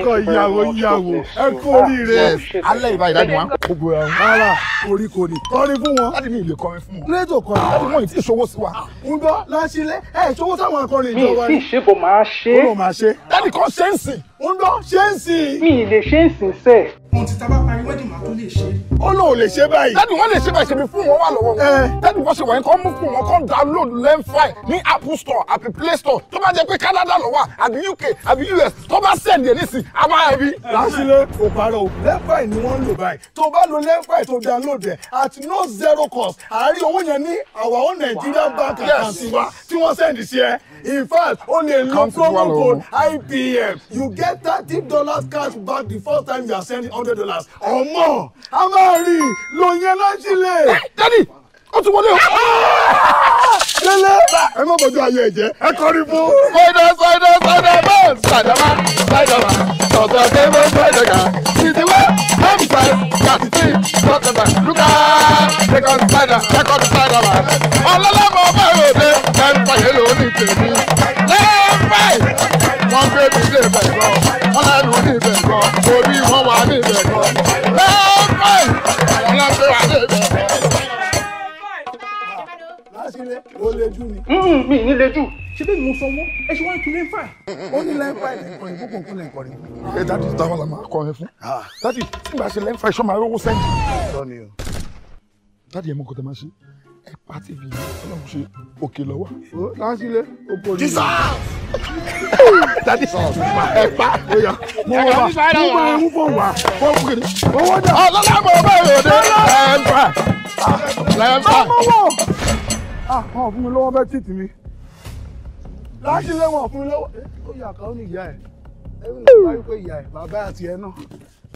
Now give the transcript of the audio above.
ìyàwó ẹ kú oríire. Alẹ́ ìbá ìdájọ́ wọn. Gbogbo ẹ̀hún rárá orí kò ní. Kọrin fún wọn. Láti mi ì lè kọrin fún wọn. Lẹ́tọ̀ kọrin. Láti wọ́n ì tí ì ṣòwò sí wa. Ń gbọ́ láṣílẹ̀ ẹ̀ ṣòwò sáwọn akọrin ìjọba mi ì ṣe bò máa ṣe. Ó lọ máa ṣe. Dáàdì kan ṣe ń sìn. Ń gbọ́ ṣe ń sìn. mi ì lè ṣe ń sìn sẹ́ẹ̀. Ohun tí tábà parí wedding máa tó lè ṣe. Ó lóun lè ṣe báyìí. Dáàdì wọ́n lè ṣe báyìí ṣe bí fún wọn wà lọ́wọ́ wọn. Dáàdì wọ́n ṣe wọ̀nyí kan mú fún wọn kan download LEMFi ní Apple Store àbí Play Store tó bá jẹ́ pé Canada ló wà àbí UK àbí US tó bá send ẹ̀ nísìn a máa rí. Láṣílẹ̀ kò parọ́ o LEMFi ni wọ́n ń lò báyìí. Tó bá lo LEMFi tó download ẹ̀ at no zero cost. Àárín owó yẹn ní our own Nigerian bank account wa tí wọ́n send sí ẹ. In fact, o lè lo promo code IPM. You get $30 cash back the first time you are sending $100 or more. A máa rí lo yẹn Láṣílẹ̀. Dáàdì ó ti wọlé o. Délé ẹ má bọ̀jú ayé ẹ̀jẹ̀ ẹ kọrin fún. Spider man, sọ̀tọ̀ kébé spider kan. Ìdíwọ́ homicide, kàtìtì, sọ̀tọ̀tà, lùkà, second spider man. Ọlọ́lọ́mọ ọba òde, LEMFi yẹn ló ní tèmi. LEMFi wọ́n gbé mi lé ibẹ̀ gan, wọ́n lẹ́nu ní ibẹ̀ gan, orí wọn wà ní ibẹ̀ gan. LEMFi wọ́n lọ́ gbé wà ní ibẹ̀ gan. Láṣílẹ̀ ó lè jú ni. mi ì ní le jù. Ṣé bẹ́ẹ̀ ni mo sanwó? Ẹ ṣe wá ń tún LEMFi. Ó ní LEMFi lẹ́kọ̀ọ́ ìbùkún fún lẹ́kọ̀ọ́ Ẹ dáàdì táwọn la máa kọrin fún. Dáàdì tí ìgbà ṣe LEMFi ṣọ́ máa rówó sẹ́ńtì. ni o. Dáàdì ẹ̀ mọ̀ kó tẹ máa ṣe. Ẹ pa TV yìí, Ọlọ́run ṣe òkè lọ́wọ́. Láṣílẹ̀ ó pọ̀ ní. Dáàdì ẹ pa. Mo wà mú fún wa. Fọ́ọ̀mù kìíní. Owó dà. Ọlọ́lọ́mọ ọba òde, LEMFi. LEMFi. Wọ́n fún mi lọ́wọ́ bẹ́ẹ̀ títì mi. Láṣílẹ̀ wọ́n fún mi lọ́wọ́. Ó yà ká ó ní ìyá ẹ̀. Ẹ bí wọ́n bá rí pé ìyá ẹ̀ bàbá àti ẹ̀ náà.